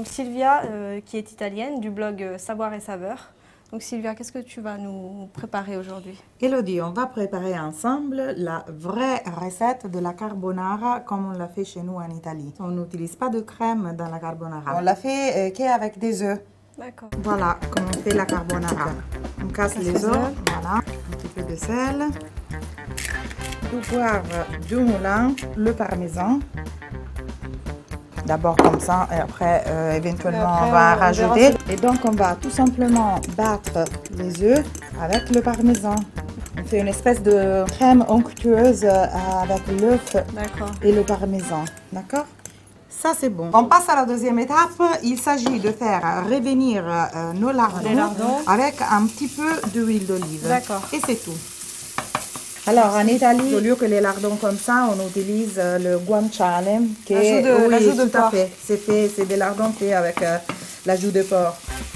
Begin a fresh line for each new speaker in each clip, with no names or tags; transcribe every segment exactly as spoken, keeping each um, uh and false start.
donc Sylvia, euh, qui est italienne, du blog euh, Savoir et Saveur. Donc Sylvia, qu'est-ce que tu vas nous préparer aujourd'hui?
Elodie, on va préparer ensemble la vraie recette de la carbonara comme on l'a fait chez nous en Italie. On n'utilise pas de crème dans la carbonara. On l'a fait euh, qu'avec des œufs.
D'accord.
Voilà comment on fait la carbonara. On casse les œufs, voilà, un petit peu de sel, du poivre, du moulin, le parmesan. D'abord comme ça et après euh, éventuellement après, on va on rajouter. Et donc on va tout simplement battre les œufs avec le parmesan. On fait une espèce de crème onctueuse avec l'œuf et le parmesan. D'accord? Ça c'est bon. On passe à la deuxième étape. Il s'agit de faire revenir euh, nos lardons, lardons avec un petit peu d'huile d'olive.
D'accord.
Et c'est tout. Alors, en Italie, au lieu que les lardons comme ça, on utilise euh, le guanciale, qui est
de,
oui,
de
tout
porc.
à fait. C'est fait, c'est des lardons faits avec euh, l'ajout de porc.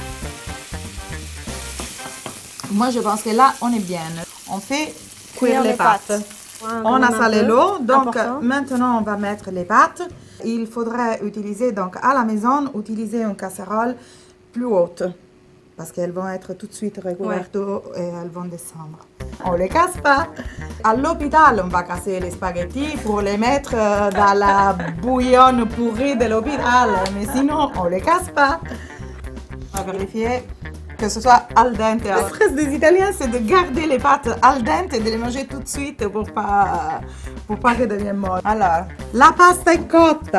Moi, je pense que là, on est bien. On fait cuire les, les pâtes. pâtes. Ouais, on a salé l'eau, donc important. Maintenant, on va mettre les pâtes. Il faudrait utiliser, donc à la maison, utiliser une casserole plus haute. Parce qu'elles vont être tout de suite recouvertes d'eau et elles vont descendre. On ne les casse pas. À l'hôpital, on va casser les spaghettis pour les mettre dans la bouillonne pourrie de l'hôpital. Mais sinon, on ne les casse pas. On va vérifier que ce soit al dente. La stress des Italiens, c'est de garder les pâtes al dente et de les manger tout de suite pour pas, pour pas qu'elles deviennent molles. Alors, la pasta est cotte.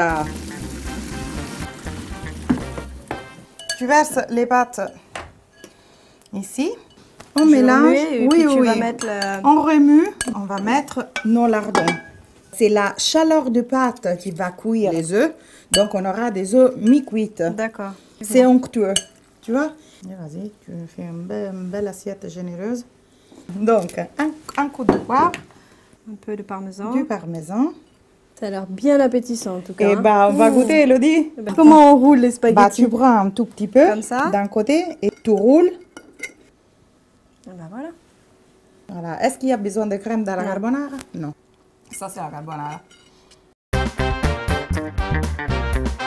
Tu verses les pâtes ici. On
Je
mélange.
Remue, oui, oui. Tu mettre le...
On remue. On va mettre nos lardons. C'est la chaleur de pâte qui va cuire les œufs. Donc, on aura des œufs mi-cuites.
D'accord.
C'est onctueux. Tu vois? Vas-y, tu fais une belle, une belle assiette généreuse. Donc, un, un coup de poivre.
Un peu de parmesan.
Du parmesan.
Ça a l'air bien appétissant en tout cas.
Et bah, on va goûter, Elodie.
Bah, comment on roule les spaghettis?
Bah, tu prends un tout petit peu.
Comme ça.
D'un côté et tu roules.
Et bah voilà.
Voilà. Est-ce qu'il y a besoin de crème dans la
non.
carbonara? Non. Ça, c'est la carbonara.